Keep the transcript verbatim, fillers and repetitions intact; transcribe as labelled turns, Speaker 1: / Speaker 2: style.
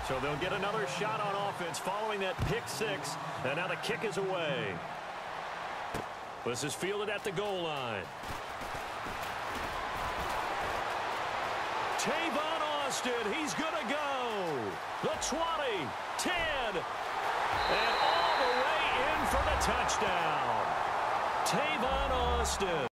Speaker 1: So they'll get another shot on offense following that pick six. And now the kick is away. This is fielded at the goal line. Tavon Austin, he's going to go. The twenty, ten, and all the way in for the touchdown. Tavon Austin.